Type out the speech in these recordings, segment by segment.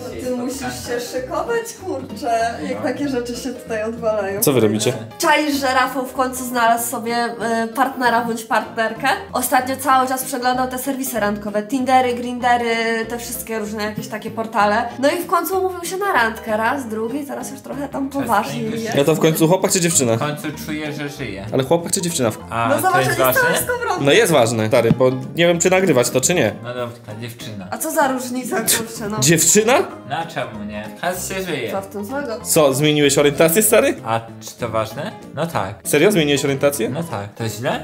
Ty musisz się szykować, kurczę, jak takie rzeczy się tutaj odwalają. Co wy robicie? Czaisz, że Rafał w końcu znalazł sobie partnera bądź partnerkę? Ostatnio cały czas przeglądał te serwisy randkowe, Tindery, Grindery, te wszystkie różne jakieś takie portale. No i w końcu umówił się na randkę, raz, drugi, teraz już trochę tam poważniej jest. Ja to w końcu chłopak czy dziewczyna? W końcu czuję, że żyję. Ale chłopak czy dziewczyna? A No to zobacz, jest jest ważne? z powrotem. No jest ważne, stary, bo nie wiem czy nagrywać to czy nie. No dobra, dziewczyna. A co za różnica, kurczę, no. Dziewczyna? No a czemu nie? Teraz się żyje. Co w tym złego? Co, zmieniłeś orientację, stary? A czy to ważne? No tak. Serio, zmieniłeś orientację? No tak. To źle?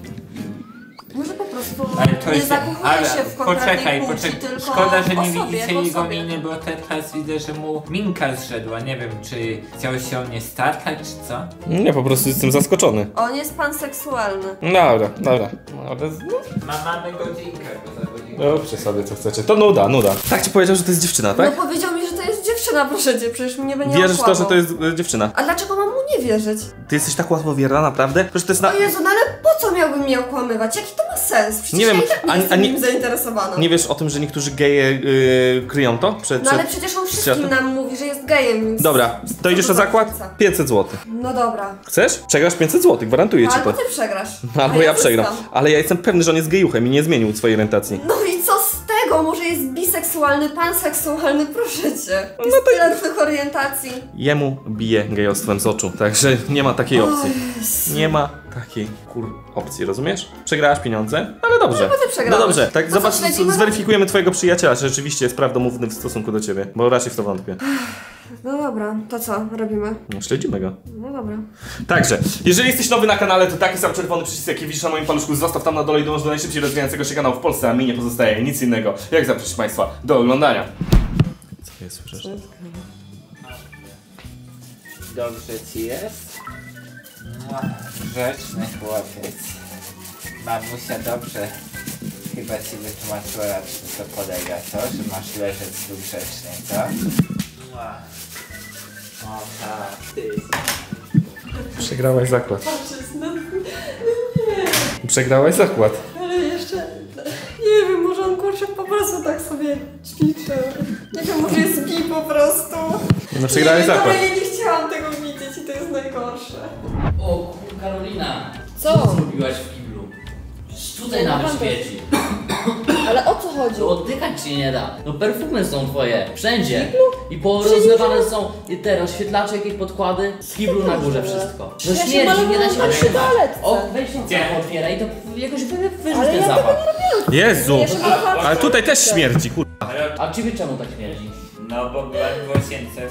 Może po prostu Ale to nie jest... zakochuje się w konkretnej płci, poczekaj. tylko Szkoda, że o nie sobie, widzicie o jego sobie. miny, bo teraz widzę, że mu minka zszedła. Nie wiem, czy chciał się o mnie startać, czy co? Nie, po prostu jestem zaskoczony. On jest panseksualny. Dobra. Mamy godzinkę, bo za godzinkę. Róbcie sobie co chcecie. To nuda. Tak ci powiedział, że to jest dziewczyna, tak? No powiedział mi, że to jest dziewczyna, proszę cię, przecież mnie będzie Wierzysz w to, okłamał. że to jest dziewczyna? A dlaczego mam mu nie wierzyć? Ty jesteś tak łatwowierna, naprawdę? Przecież to jest O Jezu, no ale po co miałbym mnie okłamywać? Jaki to ma sens? Przecież Nie ja wiem, i tak nie jestem nim zainteresowana. Nie wiesz o tym, że niektórzy geje kryją to? No ale przecież on wszystkim światem? nam mówi, że jest gejem, więc... Dobra, to idziesz na zakład? 500 zł. No dobra. Chcesz? Przegrasz 500 zł, gwarantuję ci Albo to. ty przegrasz. Albo a ja przegram. zyskam. Ale ja jestem pewny, że on jest gejuchem i nie zmienił swojej orientacji. No i co z tego? Może jest biseksualny, panseksualny, proszę cię. No to tyle tych orientacji. Jemu bije gejostwem z oczu, także nie ma takiej opcji. Nie ma takiej opcji, rozumiesz? Przegrałaś pieniądze, ale dobrze. No bo ty przegrałeś. No dobrze, tak No zobacz, co, śledzimy? zweryfikujemy twojego przyjaciela, czy rzeczywiście jest prawdomówny w stosunku do ciebie, bo raczej w to wątpię. No dobra, to co robimy? No, śledzimy go. No dobra. Także, jeżeli jesteś nowy na kanale, to taki sam czerwony przycisk, jaki widzisz na moim paluszku, zostaw tam na dole i dołącz do najszybciej rozwijającego się kanału w Polsce, a mi nie pozostaje nic innego, jak zaprosić Państwa do oglądania. Co jest, słyszysz? Dobrze ci jest? Grzeczny chłopiec. Mamusia dobrze chyba ci wytłumaczyła, na czym to polega, co? Że masz leżeć tu grzecznie, co? O tak, ty. Przegrałaś zakład. Przegrałaś zakład. Ale jeszcze... Nie wiem, może on kurczę po prostu tak sobie ćwiczy. Nie wiem, może jest bi po prostu. No przegrałeś zakład. Ale ja nie chciałam tego widzieć i to jest najgorsze. O, Karolina. Co? Zrobiłaś w kiblu? Tutaj nawet śmierdzi. Ale o co chodzi? No oddychać się nie da. No perfumy są twoje. Wszędzie. I porozlewane są i te rozświetlacze, jakieś podkłady. Z kiblu na górze wszystko. No Ja się śmierdzi, nie da się malowałam wytrzymać. na toaletce. O, weź tą całą otwieraj i to jakoś wyrzuć Ale ten ja zapach. Jezu! Ja się malowałam Ale tutaj też śmierdzi, kur... A ciebie czemu tak śmierdzi? No bo byłem w łazience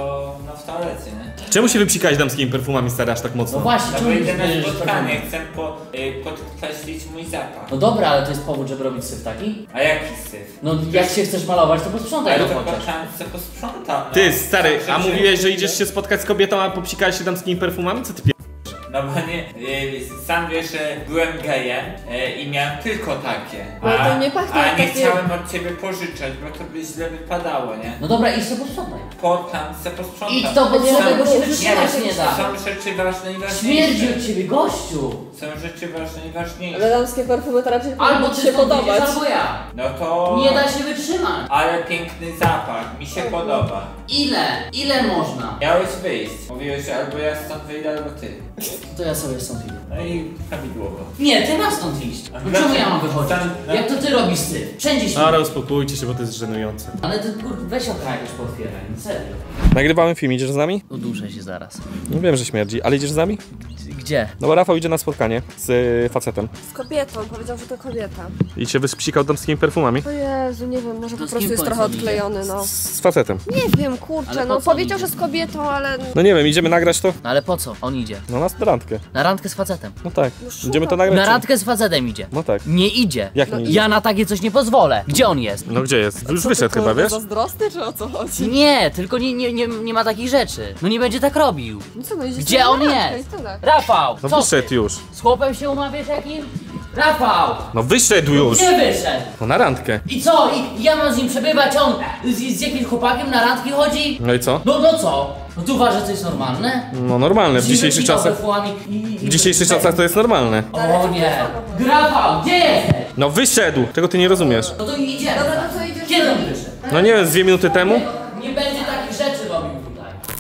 w toalecie, nie? Czemu się wypsikałeś damskimi perfumami, stary, aż tak No mocno? właśnie, No czemu bo nie idę na zmierzysz spotkanie, chcę podkreślić mój zapach. No dobra, ale to jest powód, żeby robić syf taki? A jaki syf? No jak się chcesz malować, to posprzątaj Ale to to chociaż. patrzałem, co posprzątam. No. Ty, stary, Sam a rzeczy- mówiłeś, że idziesz się spotkać z kobietą, a popsikałeś się damskimi perfumami? Co ty pie... No bo nie, sam wiesz, że byłem gejem i miałem tylko takie. Ale to nie pachnie A jak nie takie- chciałem od ciebie pożyczać, bo to by źle wypadało, nie? No dobra, idź to posprzątaj. Potem se posprzątam. Idź to posprzątaj, bo się wytrzymać nie da. Są rzeczy ważne i ważniejsze. Śmierdzi od ciebie, gościu! Są rzeczy ważne i ważniejsze. Ale damskie perfumy to raczej Albo powinno ty ci się stąd wyjdziesz, podobać. albo ja. No to... Nie da się wytrzymać. Ale piękny zapach, mi się podoba. Ile? Ile można? Miałeś wyjść. Mówiłeś, że albo ja stąd wyjdę, albo ty. To ja sobie stąd idę. No i prawidłowo. Nie, ty masz stąd iść. No czemu ja mam wychodzić? Jak to ty robisz ty? Wszędzie się. Ale uspokójcie się, bo to jest żenujące. Ale ty weź okna jakoś pootwieraj, no serio. Nagrywamy film, idziesz z nami? Uduszę się zaraz. Nie wiem, że śmierdzi, ale idziesz z nami? Gdzie? No bo Rafał idzie na spotkanie z facetem Z kobietą, powiedział, że to kobieta. i się wypsikał damskimi perfumami. O Jezu, nie wiem, może To po z prostu kim jest w trochę końcu odklejony, no. Z facetem. Nie wiem, kurczę, Ale no po co powiedział, idzie? że z kobietą, ale... No nie wiem, idziemy nagrać to? No ale po co? On idzie. No na randkę. Na randkę z facetem. No tak. szukam. Idziemy to nagrać. Na czy- randkę z facetem idzie. No tak. Nie idzie. Jak No nie i- idzie? Ja na takie coś nie pozwolę. Gdzie on jest? No gdzie jest? Już Co ty, wyszedł chyba, kurde, wiesz? zazdrosny, czy o co chodzi? Nie, tylko nie ma takich rzeczy. No nie będzie tak robił. No co, no idziecie Gdzie na on randkę jest? i tyle. Rafał! No Co? wyszedł już. Z chłopem się umawiasz jakim? Rafał! No wyszedł już. Gdzie wyszedł? No na randkę. I co? I ja mam z nim przebywać, on z jakimś chłopakiem na randki chodzi? No i co? No co? No tu uważasz, że to jest normalne? No normalne, w dzisiejszych czasach. W dzisiejszych czasach to jest normalne. O nie! Rafał, gdzie jesteś? No wyszedł! Czego ty nie rozumiesz? No to idziemy. Dobra, no to idziesz Kiedy z on nami? wyszedł? No nie wiem, z 2 minuty temu?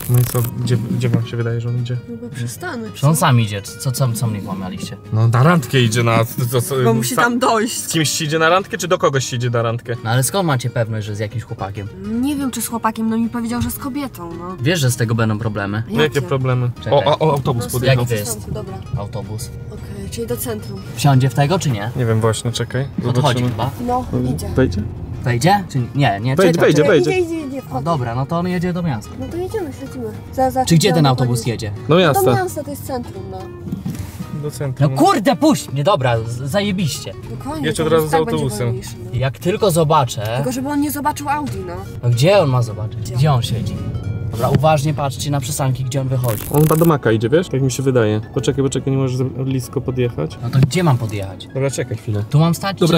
No i co, gdzie wam się wydaje, że on idzie? No bo przystanek. Czy on sam idzie? Co mnie kłamaliście? No na randkę idzie na... Bo musi tam dojść. Z kimś się idzie na randkę, czy do kogoś się idzie na randkę? No ale skąd macie pewność, że z jakimś chłopakiem? Nie wiem, czy z chłopakiem, no mi powiedział, że z kobietą, no. Wiesz, że z tego będą problemy? No jakie problemy? Czekaj. O, autobus podjechał. Jaki to jest Dobra, autobus? okej, czyli do centrum. Wsiądzie w tego, czy nie? Nie wiem właśnie, czekaj. Podchodzi chyba. No, idzie. Wejdzie? Wejdzie? Czy nie? Wejdzie. Idzie, No dobra, no to on jedzie do miasta. No to jedziemy, śledzimy. Czy gdzie ten autobus jedzie? No Do jasne. miasta, to jest centrum, no. Do No centrum. kurde, puść mnie, dobra, zajebiście. Spokojnie, Jedź to od razu już z tak będzie autobusem. wolniejszy, no. Jak tylko zobaczę... Tylko żeby on nie zobaczył Audi, no. No gdzie on ma zobaczyć? Gdzie on siedzi? Dobra, uważnie patrzcie na przystanki, gdzie on wychodzi. On chyba do Maka idzie, wiesz? Tak mi się wydaje. Poczekaj, nie możesz blisko podjechać. No to gdzie mam podjechać? Dobra, czekaj chwilę. Tu mam stać? Dobra, czy...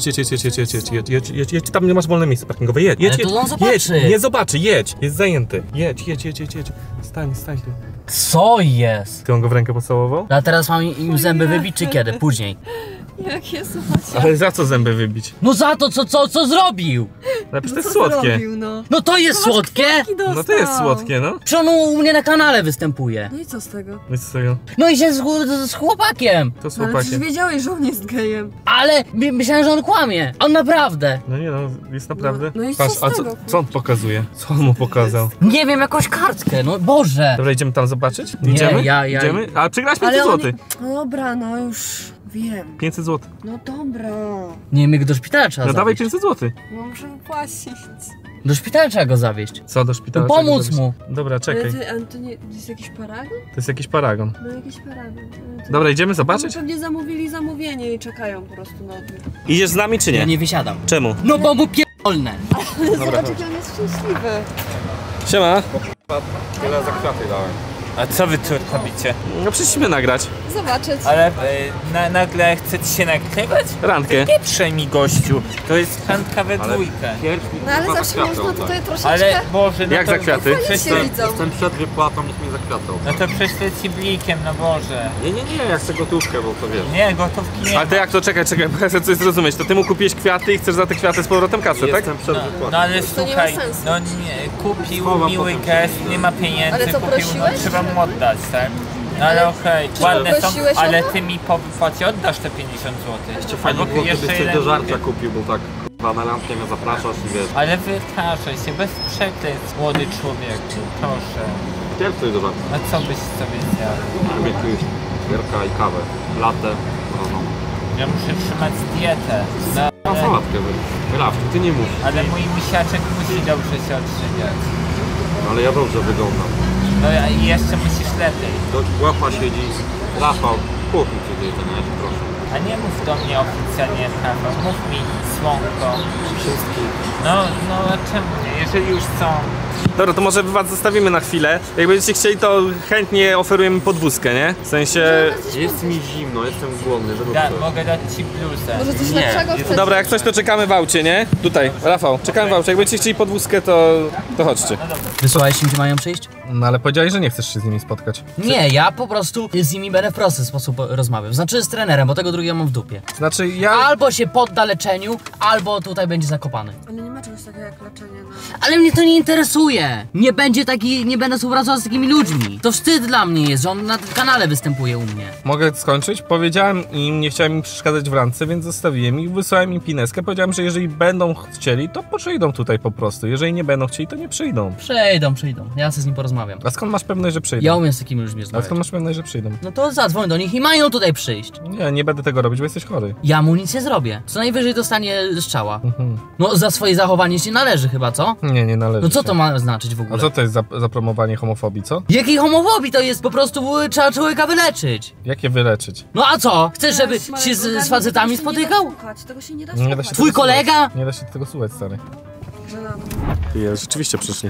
jedź, tam nie masz wolne miejsce parkingowe, jedź. Ale to on zobaczy. Nie zobaczy, jedź, jest zajęty. Jedź. Stań tu. Co jest? Ty on go w rękę pocałował? A teraz mam im zęby wybić, czy kiedy? Później. Jakie słuchajcie. Ale za co zęby wybić? No za to, co zrobił? Ale przecież to jest słodkie. No. No to jest słodkie? No to jest słodkie, no. Czy on u mnie na kanale występuje? No i co z tego? Więc z tego, No i się z chłopakiem. to z No, ale przecież chłopakiem. wiedziałeś, że on jest gejem. Ale myślałem, że on kłamie. On naprawdę. No nie no, jest naprawdę. No i co Patrz, z a tego? co on pokazuje? Co on mu pokazał? Nie wiem, jakąś kartkę, no Boże. Dobra, idziemy tam zobaczyć? Nie, Idziemy? ja- Idziemy? Ale przegrałaś 500 Ale on... zł. No dobra, no już wiem. 500 zł. No dobra. Nie wiem, jak do szpitala trzeba No dawaj zawieźć. 500 zł. No muszę wypłacić. Do szpitala trzeba go zawieźć. Co, do szpitala? No pomóc trzeba mu. zrobić? Dobra, czekaj. Ale to nie... To jest jakiś paragon? To jest jakiś paragon. No jakiś paragon. Dobra, idziemy Oni zobaczyć? pewnie zamówili zamówienie i czekają po prostu na odbiór. Idziesz z nami czy Ja nie? nie wysiadam. Czemu? No bo mu pierdolne. Zobacz, jaki on jest szczęśliwy. Siema. Tyle za kwiaty dałem. A co wy tu robicie? No przyszliśmy nagrać Zobaczyć. Ale nagle chcecie się nagrywać? randkę. Nie przejmij gościu, to jest randka we dwójkę. No ale zawsze można tutaj troszeczkę... Ale Boże, no Jak to, za kwiaty? Fajnie się widzą. Jestem przed wypłatą, niech mnie zakwiatą. No to prześlę ci blikiem, no Boże. Nie, ja chcę gotówkę, bo to wiesz. Nie, gotówki nie Ale ma. to jak to? Czekaj, bo ja chcę coś zrozumieć. To ty mu kupiłeś kwiaty i chcesz za te kwiaty z powrotem kasę, tak? Jestem przed wypłatą. No ale To nie ma słuchaj, sensu. no nie, kupił Schowam miły potem. gest, nie ma pieniędzy, Ale co, kupił, no prosiłeś? trzeba mu oddać, tak? No ale okej, ładne są, prosiłeś o ale to? ty mi po wypłacie oddasz te 50 zł. Jeszcze fajnie było, gdybyś coś do żarcia kupił, bo tak na randkę mnie zapraszasz i wiesz. Ale wypraszaj się, bez przekleństw, młody człowieku, proszę. Pierwszy do żarcia. A co byś sobie zjadł? Lubię jakiegoś gierka i kawę. Latę, no. Ja muszę trzymać dietę. No, Na sałatkę weź. Grafcie, ty nie musisz. ale mój misiaczek musi dobrze się odżywiać. Ale ja dobrze wyglądam. No i jeszcze musisz lepiej. Do łapa siedzi Rafał. Kup mi coś do jedzenia, ja cię proszę. A nie mów do mnie oficjalnie Rafał, mów mi słonko. Wszystkich. No czemu nie? Jeżeli już są. Dobra, to może was zostawimy na chwilę. Jak będziecie chcieli, to chętnie oferujemy podwózkę, nie? W sensie... Jest mi zimno, jestem głodny, żeby Mogę dać ci bluzę. Może coś Nie, lepszego jest- chcecie? Dobra, jak coś, to czekamy w aucie, nie? Tutaj, Rafał, czekamy w aucie. Jak będziecie chcieli podwózkę, to chodźcie. Wysłałeś im, gdzie mają przyjść? No ale powiedziałeś, że nie chcesz się z nimi spotkać. Nie, ja po prostu z nimi będę w prosty sposób rozmawiał. Znaczy z trenerem, bo tego drugiego mam w dupie. Znaczy ja... Albo się podda leczeniu, albo tutaj będzie zakopany. Ale nie ma czegoś takiego jak leczenie, no. Ale mnie to nie interesuje. Nie będę współpracował z takimi ludźmi. To wstyd dla mnie jest, że on na tym kanale występuje u mnie. Mogę skończyć? Powiedziałem im, nie chciałem im przeszkadzać w randce, więc zostawiłem ich, wysłałem im pineskę. Powiedziałem, że jeżeli będą chcieli, to przyjdą tutaj po prostu. Jeżeli nie będą chcieli, to nie przyjdą. Przyjdą. Ja sobie z nim porozmawiam. A skąd masz pewność, że przyjdą? Ja umiem z takimi ludźmi A rozmawiać. skąd masz pewność, że przyjdą? No to zadzwoń do nich i mają tutaj przyjść. Nie będę tego robić, bo jesteś chory. Ja mu nic nie zrobię. Co najwyżej dostanie strzała. Mhm. No za swoje zachowanie się należy chyba, co? Nie należy No co się. to ma znaczyć w A ogóle? co to jest za promowanie homofobii, co? Jakiej homofobii to jest? Po prostu trzeba człowieka wyleczyć. Jak je wyleczyć? No a co? Chcesz, żeby Marek, się ogarnij, z facetami tego się nie da spotykał? słuchać, tego się nie da Nie da się słuchać. Twój tego kolega? słuchać. Nie da się tego słuchać, stary. Żenada. Jest, rzeczywiście przyszli.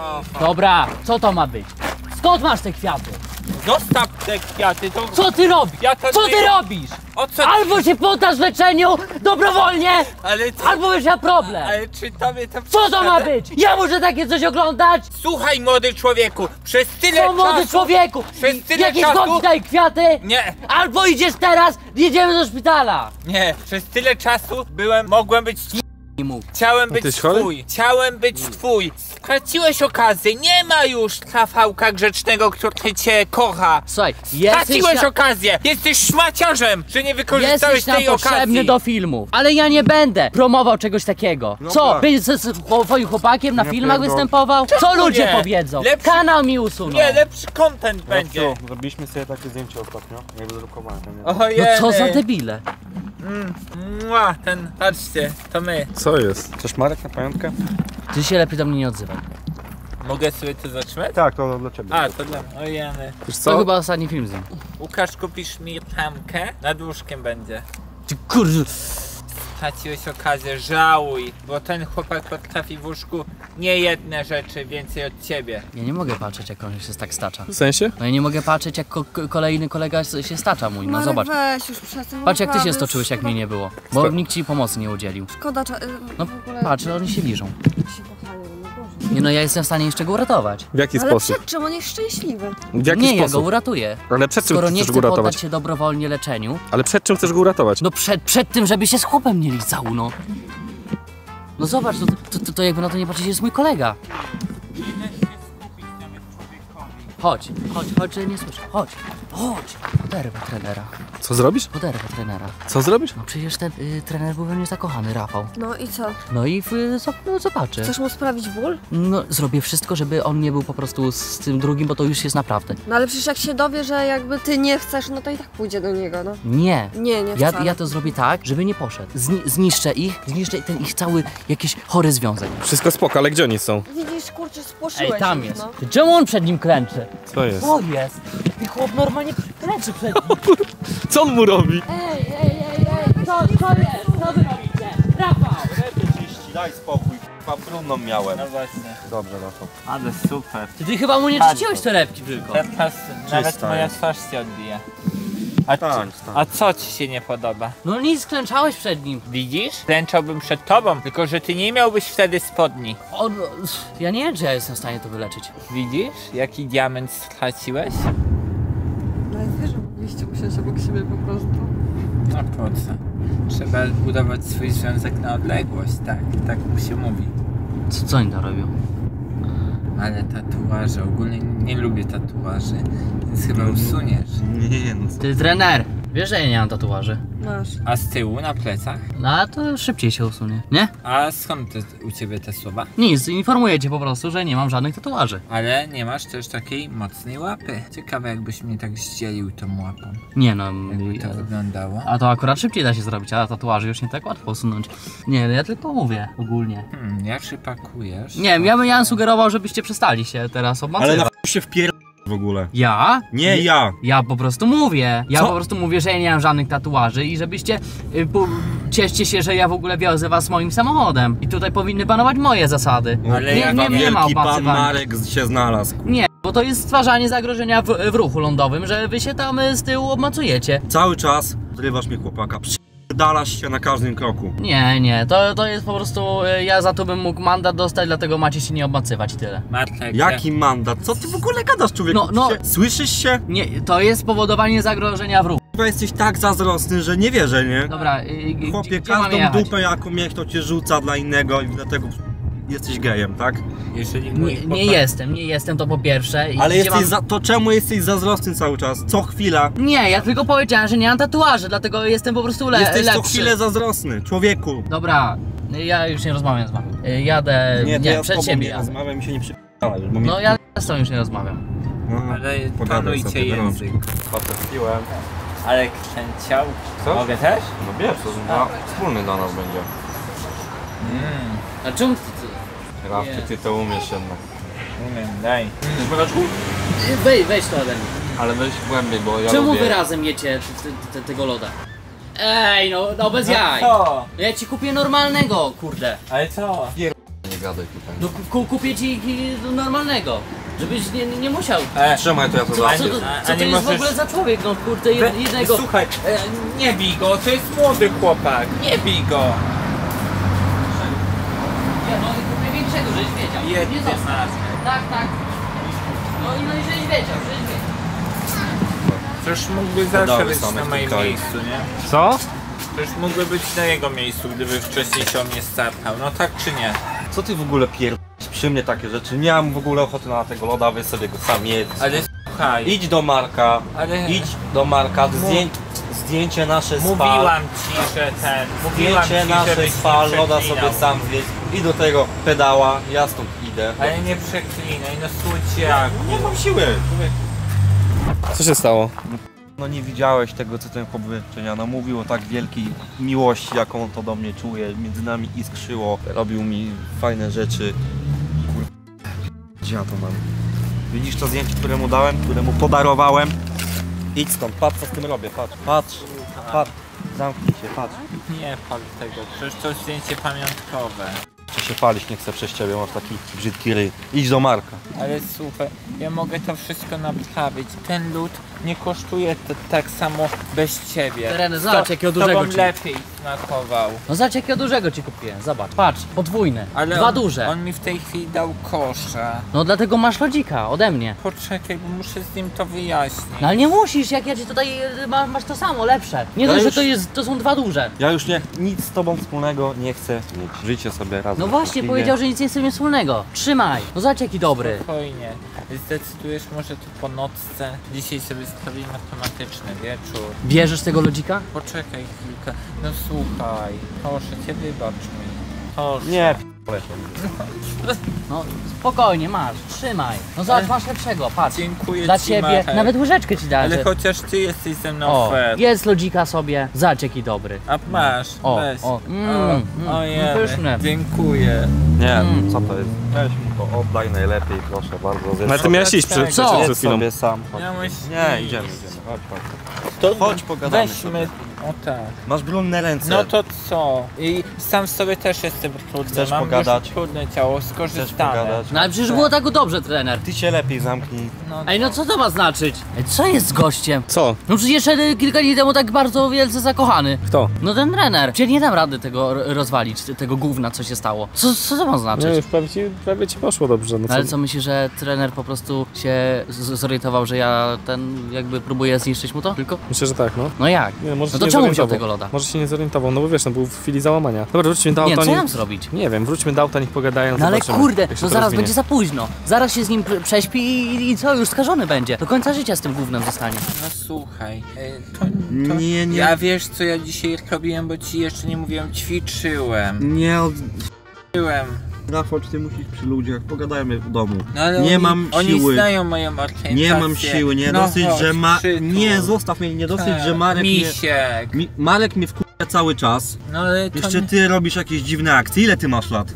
Dobra, co to ma być? Skąd masz te kwiaty? Zostaw te kwiaty, to... Co ty robisz? Ja to Co nie- ty robisz? O co? Albo się poddasz leczeniu dobrowolnie, Ale co? albo będziesz miał problem. Ale czy tobie to Co to ma przeszkadza? być? Ja muszę takie coś oglądać? Słuchaj młody człowieku, przez tyle Co młody czasu... człowieku? Przez tyle Jakieś czasu- gości daj kwiaty? Nie, Albo idziesz teraz, jedziemy do szpitala. nie, przez tyle czasu mogłem być Chciałem być twój, chciałem być twój. Straciłeś okazję, nie ma już Rafałka Grzecznego, który cię kocha. Słuchaj, Straciłeś okazję, jesteś szmaciarzem, że nie wykorzystałeś jesteś nam tej potrzebny okazji. do filmów, ale ja nie będę promował czegoś takiego. Co, być z twoim chłopakiem na filmach występował? Co ludzie powiedzą? Kanał mi usuną. Nie, lepszy content będzie. Zrobiliśmy sobie takie zdjęcie ostatnio, nie wydrukowałem. Ojej. No co za debile. Ten, patrzcie, to my. Co jest? Chcesz Marek na pamiątkę? Ty się lepiej do mnie nie odzywaj. Mogę sobie to zatrzymać? Tak, to dla ciebie. A, to dla mnie. Ojeny. Wiesz To co? chyba ostatni film z nim. Łukasz, kupisz mi tamkę? Nad łóżkiem będzie. Ty kurde. Straciłeś okazję, żałuj, bo ten chłopak potrafi w łóżku nie jedne rzeczy więcej od ciebie. Ja nie mogę patrzeć, jak on się tak stacza. W sensie? No ja nie mogę patrzeć, jak kolejny kolega się stacza mój, no Marek, zobacz. weź już przestań. Patrz, jak ty się naprawdę, stoczyłeś, jak szkoda- mnie nie było. Bo nikt ci pomocy nie udzielił. Szkoda, No w ogóle patrz, oni się liżą. się kochają, no Boże. Nie no, ja jestem w stanie jeszcze go uratować. W jaki Ale sposób? przed czym? On jest szczęśliwy. W jaki Nie, ja go sposób? uratuję. Ale przed czym Skoro nie chcesz chce go uratować? poddać się dobrowolnie leczeniu, Ale przed czym chcesz go uratować? no przed tym, żeby się z chłopem nie lizał, no. No zobacz, to jakby na to nie patrzeć, jest mój kolega. Chodź, że nie słyszę, chodź. Poderwę trenera, Co zrobisz? poderwę trenera. Co zrobisz? No przecież ten trener był we mnie zakochany, Rafał. No i co? No i zobaczy. Chcesz mu sprawić ból? No zrobię wszystko, żeby on nie był po prostu z tym drugim, bo to już jest naprawdę. No ale przecież jak się dowie, że jakby ty nie chcesz, no to i tak pójdzie do niego, no. Nie. Nie wcale. Ja to zrobię tak, żeby nie poszedł. Zniszczę ten ich cały jakiś chory związek. Wszystko spoko, ale gdzie oni są? Widzisz, kurczę, spłoszyłeś Ej, tam ich, jest. no. Ty czemu on przed nim klęczy? Co jest? Co jest? Ty chłop normalnie klęczy przed nim. Co on mu robi? Co jest? Co wy robicie? Rafał! Daj spokój, brudną miałem. No właśnie. Dobrze, Rafał. Ale super. Ty chyba mu nie czyściłeś torebki tylko. Teraz nawet Czysta moja jest. twarz się odbija. A co ci się nie podoba? No nic, klęczałeś przed nim. Widzisz? Klęczałbym przed tobą, tylko że ty nie miałbyś wtedy spodni. Ja nie wiem, czy ja jestem w stanie to wyleczyć. Widzisz, jaki diament straciłeś? No i wiesz, że mogliście usiąść obok siebie po prostu. No po co? Trzeba budować swój związek na odległość, tak się mówi. Co oni tam robią? Ale tatuaże, ogólnie nie lubię tatuaży, więc chyba usuniesz. Nie, no Ty trener, wiesz, że ja nie mam tatuaży. Masz. A z tyłu, na plecach? No a to szybciej się usunie, nie? A skąd u ciebie te słowa? Nic, informuję cię po prostu, że nie mam żadnych tatuaży. Ale nie masz też takiej mocnej łapy. Ciekawe, jakbyś mnie tak zdzielił tą łapą. Nie no, Jakby to wyglądało. a to akurat szybciej da się zrobić, a tatuaży już nie tak łatwo usunąć. Nie, ja tylko mówię ogólnie. Jak się pakujesz? Nie wiem, ja bym sugerował, żebyście przestali się teraz obmacywać. Ale na się wpier... w ogóle. Ja? Nie ja. Ja po prostu mówię. Ja Co? po prostu mówię, że ja nie mam żadnych tatuaży i żebyście cieszcie się, że ja w ogóle wiozę was moim samochodem. I tutaj powinny panować moje zasady. Ale nie, ja nie, nie ma Wielki pan obacywania. Marek się znalazł. Nie, bo to jest stwarzanie zagrożenia w ruchu lądowym, że wy się tam z tyłu obmacujecie. Cały czas zrywasz mnie chłopaka. Dalasz się na każdym kroku. Nie, to jest po prostu, ja za to bym mógł mandat dostać, dlatego macie się nie obmacywać i tyle. Martek, Jaki mandat? Co ty w ogóle gadasz, człowieku? No. Słyszysz się? Nie, to jest spowodowanie zagrożenia w ruchu. Chyba jesteś tak zazdrosny, że nie wierzę, nie? Dobra, Chłopie, gdzie mam każdą jechać? dupę jaką mieć to cię rzuca dla innego i dlatego jesteś gejem, tak? jeżeli mój Nie jestem, to po pierwsze. I Ale gdzie jesteś to czemu jesteś zazdrosny cały czas? Co chwila? Nie, ja tylko powiedziałem, że nie mam tatuaży, dlatego jestem po prostu Jesteś lepszy. co chwilę zazdrosny, człowieku. Dobra, ja już nie rozmawiam z wami. Jadę, Nie, to ja z przed tobą siebie nie jadę. rozmawiam i się nie przypalaj, bo No ja z tobą już nie rozmawiam. Ale pogadaj panujcie sobie, język. Potrafiłem. Ale kręciał. Co? Mogę też? No wiesz, to wspólny dla nas będzie. A czemu Rafcie, ty to umiesz jednak. Umiem, daj. Weź to ode mnie. Ale weź głębiej, bo ja Czemu lubię... wy razem jecie tego loda? Ej, no bez jaj. Co? Ja ci kupię normalnego, kurde. Ale co? Nie gadaj tutaj. No kupię ci normalnego. Żebyś nie musiał. Trzymaj to ja to Co dam. to a nie jest w możesz- ogóle za człowiek, no kurde, jednego. Słuchaj, nie bij go, to jest młody chłopak. Nie bij go. Ja no kupię większego, żeś wiedział. Jedny Nie zostaw. masz. Tak. No i żeś wiedział. Przecież mógłby zawsze Dodały być same na moim tutaj. miejscu, nie? Co? Przecież mógłby być na jego miejscu, gdyby wcześniej się o mnie starał. No tak czy nie? Co ty w ogóle przy mnie takie rzeczy? Nie mam w ogóle ochoty na tego loda, wy sobie go sam jedz. Ale słuchaj, Idź do Marka, Ale- zdjęcie nasze z fal. mówiłam ci, że mówiłam Zdjęcie ci, nasze żebyś z fal, nie loda przeklinał. sobie sam zjedz. I do tego pedała, ja stąd idę. Ale nie przeklinaj, no słodziaku. Nie mam siły. Co się stało? No nie widziałeś tego, co ten chłop wyczynia. No mówił o tak wielkiej miłości, jaką on to do mnie czuje. Między nami iskrzyło, robił mi fajne rzeczy. Kur... Gdzie ja to mam? Widzisz to zdjęcie, które mu dałem, które mu podarowałem? Idź stąd, patrz co z tym robię, patrz. Zamknij się, patrz. Nie pal tego, przecież to zdjęcie pamiątkowe. Czy się palić nie chcę przez ciebie, masz taki brzydki ryj. Idź do Marka. Ale słuchaj, ja mogę to wszystko naprawić. Ten lód nie kosztuje tak samo bez ciebie. Tereny, zobacz, jakiego dużego tobą ci. lepiej smakował. No zobacz jakiego dużego ci kupiłem, zobacz, patrz, podwójne, Ale dwa on, duże. on mi w tej chwili dał kosza. No dlatego masz lodzika ode mnie. Poczekaj, bo muszę z nim to wyjaśnić. No ale nie musisz, jak ja ci tutaj masz to samo, lepsze. Nie Ja dość, już- że to są dwa duże. Ja już nic z tobą wspólnego nie chcę mieć. Żyjcie sobie razem. No właśnie, Szczęśliwie. powiedział, że nic nie chce mieć wspólnego. Trzymaj, no zobacz jaki dobry. Spokojnie. Zdecydujesz może to po nocce. Dzisiaj sobie zrobimy matematyczny wieczór. Bierzesz tego lodzika? Poczekaj chwilkę. No słuchaj, proszę cię, wybacz mi. Proszę. Nie, No spokojnie, masz, trzymaj. No zobacz, masz lepszego, patrz. Dziękuję Dla ci, ciebie, Marek. nawet łyżeczkę ci dałem. Ale chociaż ty jesteś ze mną O, fair. jest lodzika sobie, zobacz jaki dobry. A masz, O, weź. o, Ojej, pyszne. dziękuję. nie, co to jest? Weź mu to oddaj najlepiej, proszę bardzo. Ale ty miałeś iść przed Co? chwilą. sobie sam. Chodź. Miałeś Nie, iść. idziemy. Chodź. To Chodź, pogadamy weźmy, sobie. o tak. Masz brudne ręce. No to co? I sam w sobie też jestem trudny. Chcesz Mam pogadać? już trudne ciało, Chcesz skorzystane. pogadać? No ale przecież było tak dobrze, trener. Ty się lepiej zamknij. No, Ej, no co to ma znaczyć? Ej, co jest z gościem? Co? No przecież jeszcze kilka dni temu tak bardzo wielce zakochany. Kto? No ten trener. Przecież nie dam rady tego rozwalić, tego gówna, co się stało. Co to ma znaczyć? prawie ci poszło dobrze. No Ale co myślisz, że trener po prostu się zorientował, że ja jakby próbuję zniszczyć mu to? Tylko? Myślę, że tak, no. No jak? Nie, może No się to nie czemu wziął zorientował. tego loda? Może się nie zorientował, no bo wiesz, no był w chwili załamania. Dobra, wróćmy do Nie, auta. co mam zrobić? Nie wiem, wróćmy do auta, niech pogadają, No ale zobaczymy, kurde, jak się no to zaraz rozwinie. będzie za późno. Zaraz się z nim prześpi i co, już skażony będzie. Do końca życia z tym gównem zostanie. no słuchaj, to Nie. ja wiesz co ja dzisiaj robiłem, bo ci jeszcze nie mówiłem, ćwiczyłem. Nie, Ćwiczyłem. Rafał, ty musisz przy ludziach, pogadajmy w domu. No ale Nie oni, mam oni siły. znają moją orientację. Nie mam siły, nie no dosyć, chodź, że przytul. Nie, zostaw mnie, nie dosyć, że Marek mnie... Misiek. Marek mnie wkurza cały czas. No ale to Jeszcze ty robisz jakieś dziwne akcje. Ile ty masz lat?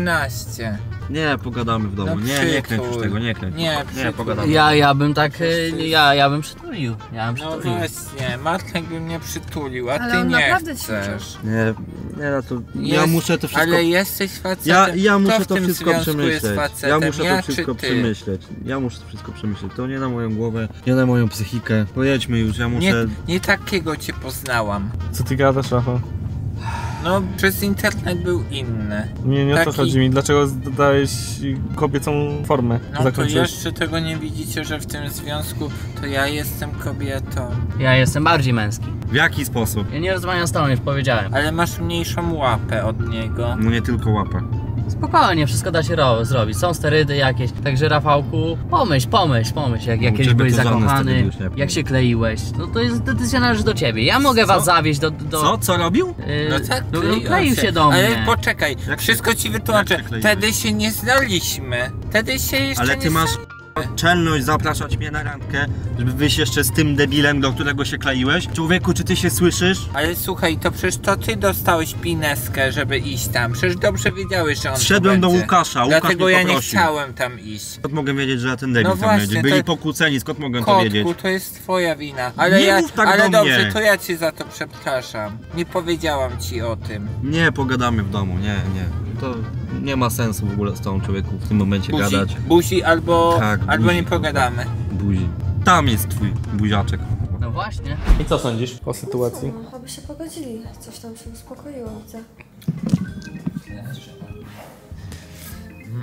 13. Nie, pogadamy w domu. No nie kręć już przytul. tego, nie kręć. Nie, przytul. pogadamy. Ja bym tak, ja bym przytulił. Ja bym No przytulił. właśnie, Marek by mnie przytulił, a Ale ty on nie naprawdę chcesz. Nie, no to ja Jest- muszę to wszystko... Ale jesteś facetem. Ja muszę Kto w to tym wszystko związku jest przemyśleć. facetem? Ja muszę Ja to wszystko czy ty? przemyśleć. Ja muszę to wszystko przemyśleć. To nie na moją głowę, nie na moją psychikę. Pojedźmy już, ja Nie, muszę... nie takiego cię poznałam. Co ty gadasz, Rafał? No, przez internet był inny. Nie o to Taki- chodzi mi. Dlaczego dałeś kobiecą formę? No to Zakończyłeś? jeszcze tego nie widzicie, że w tym związku to ja jestem kobietą. Ja jestem bardziej męski. W jaki sposób? Ja nie rozmawiam z tobą, już powiedziałem. Ale masz mniejszą łapę od niego. No nie tylko łapę. Spokojnie, wszystko da się zrobić. Są sterydy jakieś. Także Rafałku, pomyśl, jak jakieś ciebie byłeś to żadne sterydy zakochany, już nie jak się kleiłeś. No to jest decyzja należy do ciebie. Ja mogę was zawieźć do... Co? Co robił? No tak, no, kleiłem kleił się do Ale mnie. poczekaj, Jak wszystko ci wytłumaczę. jak się kleiłeś? Wtedy się nie znaliśmy. Wtedy się jeszcze Ale nie ty masz czelność zapraszać mnie na randkę, żeby wyjść jeszcze z tym debilem, do którego się kleiłeś? Człowieku, czy ty się słyszysz? Ale słuchaj, to przecież to ty dostałeś pineskę, żeby iść tam. Przecież dobrze wiedziałeś, że on tu Szedłem do będzie. Łukasza, Łukasz Dlatego mnie ja nie poprosił. chciałem tam iść. Skąd mogę wiedzieć, że ja ten debil No tam właśnie, będzie? Byli to- pokłóceni, skąd mogę to wiedzieć? Kotku, to jest twoja wina. Ale Nie mów tak ale do dobrze, mnie. to ja cię za to przepraszam. Nie powiedziałam ci o tym. Nie, pogadamy w domu, nie. To nie ma sensu w ogóle z tą człowieku w tym momencie gadać. Buzi albo, Tak, albo buzi. nie pogadamy. Buzi. Tam jest twój buziaczek. No właśnie. I co sądzisz po sytuacji? No, aby się pogodzili. Coś tam się uspokoiło, widzę.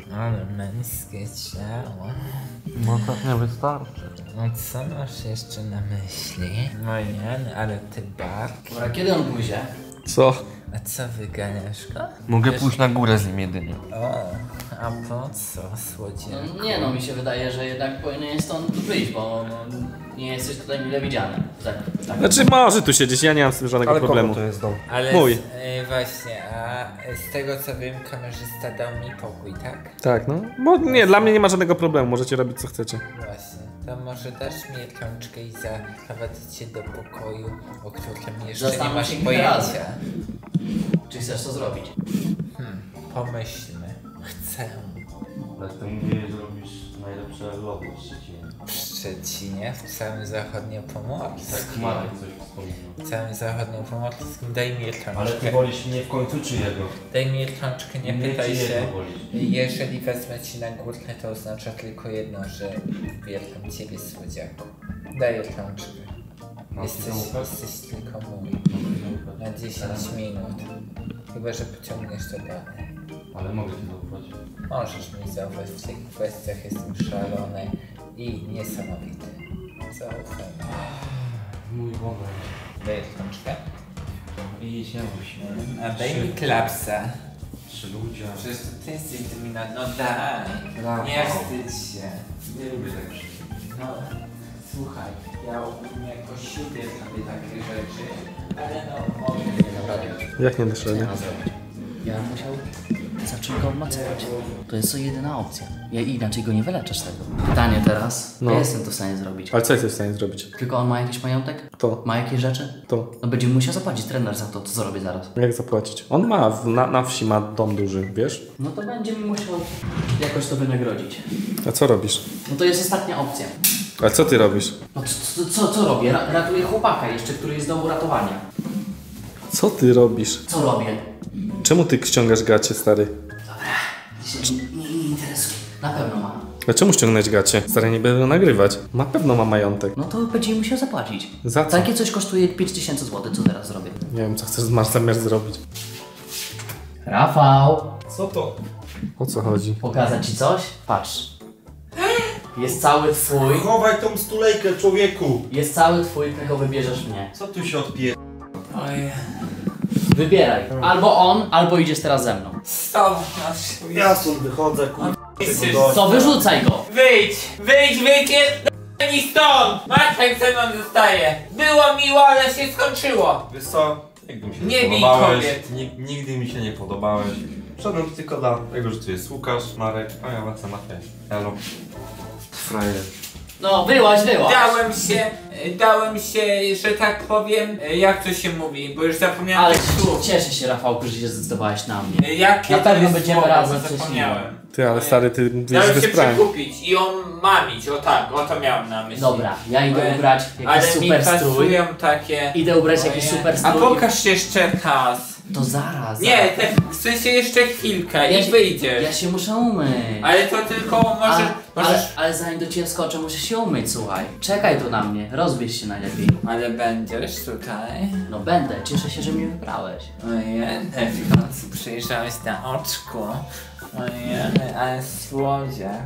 Ale męskie ciało. No tak nie wystarczy. No co masz jeszcze na myśli? No nie, ale ty bark. Dobra, kiedy on pójdzie? Co? A co, wyganiasz go? Mogę pójść na górę z nim jedynie. O, a po co, słodziaku? No, nie no, mi się wydaje, że jednak powinien stąd wyjść, bo no, nie jesteś tutaj mile widziany. Tak. Znaczy może tu siedzieć, ja nie mam z tym żadnego problemu. to jest dom? Ale Mój. Właśnie, a z tego co wiem, kamerzysta dał mi pokój, tak? Tak, no. Nie, dla mnie nie ma żadnego problemu, możecie robić co chcecie. Właśnie. To może dasz mi rączkę i zaprowadzę cię do pokoju, o którym jeszcze Zastanów nie masz się kilka razy. pojęcia. Czy chcesz to zrobić? Pomyślmy. Chcę. Ale ty mówiłeś, że robisz najlepsze lody w Szczecinie. W Szczecinie, w całym zachodniopomorskim. Tak, Marek coś wspominał. W całym zachodniopomorskim. Daj mi rączkę. Ale ty wolisz mnie w końcu czy jego? Daj mi rączkę, nie Mnie pytaj czy się. jego wolisz? Jeżeli wezmę ci na górkę, to oznacza tylko jedno, że wybieram ciebie, słodziaku. Daj rączkę. Jesteś tylko mój. Na 10 minut. Chyba, że pociągniesz to dalej. Ale mogę ci zaufać. Możesz mi zaufać w tych kwestiach, jestem szalony i niesamowity. Zaufaj mi. Mój Boże. Daj rączkę. I się musi. A daj mi klapsa. 3 ludzie. Przecież to ty jesteś dominant. No daj. Nie wstydź się. Nie lubię tak krzyczeć. No, słuchaj, ja ogólnie jako siódmy robię takie rzeczy, ale no mogę nie robić. Jak nie dasz Co ja rady? mam zrobić? Ja bym musiał zacząć go obmacywać. To jest to jedyna opcja. Ja inaczej go nie wyleczesz z tego. Pytanie teraz, No. ja jestem to w stanie zrobić. Ale co jesteś w stanie zrobić? Tylko on ma jakiś majątek? To. Ma jakieś rzeczy? To. No będzie musiał zapłacić trener za to, co zrobię zaraz. Jak zapłacić? On ma, na wsi ma dom duży, wiesz? No to będzie mi musiał jakoś to wynagrodzić. A co robisz? No to jest ostatnia opcja. A co ty robisz? No co robię? Ratuję chłopaka jeszcze, który jest do uratowania. Co ty robisz? Co robię? Czemu ty ściągasz gacie, stary? Ty się nie interesuje. Na pewno ma. A czemu ściągnąć gacie? Stary, nie będę nagrywać. Na pewno ma majątek. No to będzie musiał zapłacić. Za co? Takie coś kosztuje 5000 zł. Co teraz zrobię? Nie wiem, co chcesz masz zamiar zrobić. Rafał! Co to? O co chodzi? Pokazać ci coś? Patrz. Jest cały twój. Chowaj tą stulejkę, człowieku! Jest cały twój, tylko wybierzesz mnie. Co tu się odpie... Oj, Wybieraj. Albo on, albo idziesz teraz ze mną. stop na swój... Ja stąd wychodzę, kurwa. To wyrzucaj go! Wyjdź, wypierdolnij stąd! Martek ze mną zostaje. Było miło, ale się skończyło. Wiesz co? Nigdy mi się Nie nie bij podobałeś. kobiet. Nigdy mi się nie podobałeś. Wszedłem tylko dla tego, że tu jest Łukasz, Marek, a ja wracam na chwilę. Elo. Frajer. No, wyłaź! Dałem się, że tak powiem, jak to się mówi, bo już zapomniałem Ale tych słów. cieszę się, Rafałku, że się zdecydowałeś na mnie. Jakie Na to pewno jest będziemy słowo, razem bo coś zapomniałem. Ty, ale stary, ty mówisz Miałem się bezprawnie. przekupić i on mamić, o tak, o to miałem na myśli. Dobra, ja idę ubrać jakiś Ale mi super strój. pasują takie... Idę ubrać jakiś super A strój. pokaż jeszcze kas. To zaraz. Nie, w sensie jeszcze chwilkę Ja i się- wyjdziesz. Ja się muszę umyć. Ale to tylko możesz... Ale zanim do ciebie skoczę, muszę się umyć, słuchaj. Czekaj tu na mnie, rozbierz się najlepiej. Ale będziesz tutaj? No będę, cieszę się, że mnie wybrałeś. Ojej, w końcu przyjrzałeś na oczku. Ojej, ale słodziak.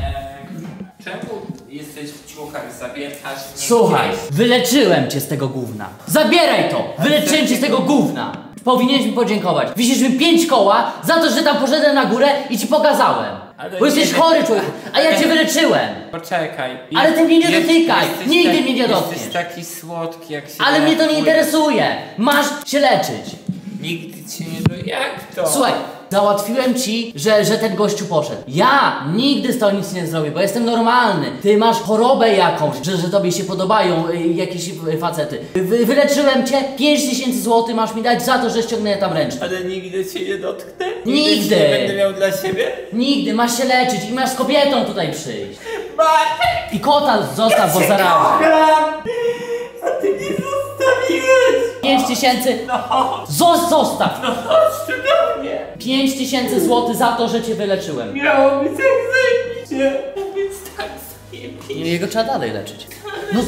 Czemu jesteś w ciuchach, zabierasz mnie Słuchaj, gdzieś? wyleczyłem cię z tego gówna. Zabieraj to! Wyleczyłem cię z tego gówna. Powinieneś mi podziękować. Wisisz mi 5 koła za to, że tam poszedłem na górę i ci pokazałem. Ale Bo jesteś nie- chory człowiek, a ja cię wyleczyłem. Poczekaj. Ale ty mnie nie dotykaj, jesteś nigdy mnie nie dotkniesz. Jesteś taki słodki jak się... Ale mnie to nie zachowujesz. interesuje. Masz się leczyć. Nigdy cię nie do... Jak to? Słuchaj, załatwiłem ci, że ten gościu poszedł. Ja nigdy z tobą nic nie zrobię, bo jestem normalny. Ty masz chorobę jakąś, że tobie się podobają jakieś facety. Wyleczyłem cię, 5000 zł masz mi dać za to, że ściągnę tam ręczny. Ale nigdy cię nie dotknę? Nigdy. cię nie będę miał dla siebie? Nigdy, masz się leczyć i masz z kobietą tutaj przyjść. Marek! I kota zostaw, bo zaraz. Kocham! A ty mnie zostawiłeś! 5000. No, Zostaw! chodź tu do mnie! 5000 zł za to, że cię wyleczyłem. Miało być jak zajmie, więc tak sobie Jego trzeba dalej leczyć. No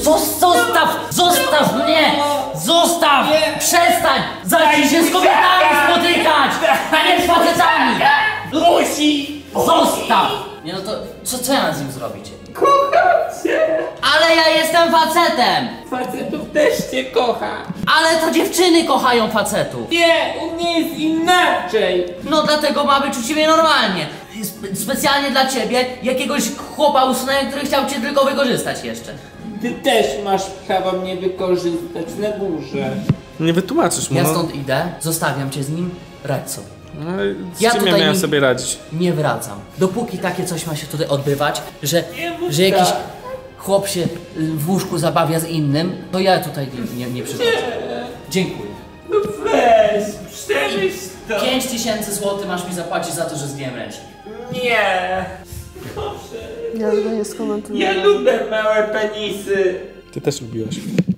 zostaw mnie! Zostaw! Nie. Przestań! Zacznij się z kobietami spotykać! A nie z facetami! Musi! Zostaw! Nie no to, co ja mam z nim zrobić? Kocham cię! Ale ja jestem facetem! Facetów też cię kocha! Ale to dziewczyny kochają facetów! Nie, u mnie jest inaczej! No dlatego ma być u ciebie normalnie. Specjalnie dla ciebie jakiegoś chłopa usunąłem, który chciał cię tylko wykorzystać jeszcze. Ty też masz prawo mnie wykorzystać na górze. Nie wytłumaczysz mu, Ja no. stąd idę, zostawiam cię z nim, radź sobie. No, z Ja czym ja tutaj miałem nie- sobie radzić? Nie wracam. Dopóki takie coś ma się tutaj odbywać, że mów jakiś tak. chłop się w łóżku zabawia z innym, to ja tutaj nie przychodzę. Dziękuję. No weź, przemyśl to! 5000 zł masz mi zapłacić za to, że zdjąłem ręcznik. Nie! Ja tego nie skomentuję. Ja lubię małe penisy! Ty też lubiłaś.